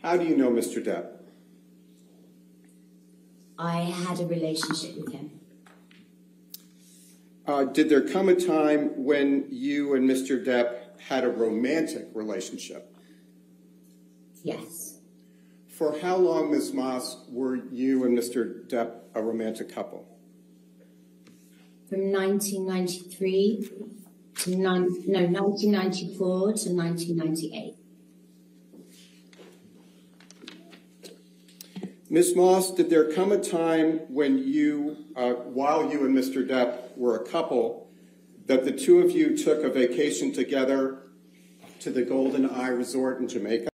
How do you know Mr. Depp? I had a relationship with him. Did there come a time when you and Mr. Depp had a romantic relationship? Yes. For how long, Ms. Moss, were you and Mr. Depp a romantic couple? From 1993 to 1994 to 1998. Ms. Moss, did there come a time when you, while you and Mr. Depp were a couple, that the two of you took a vacation together to the Golden Eye Resort in Jamaica?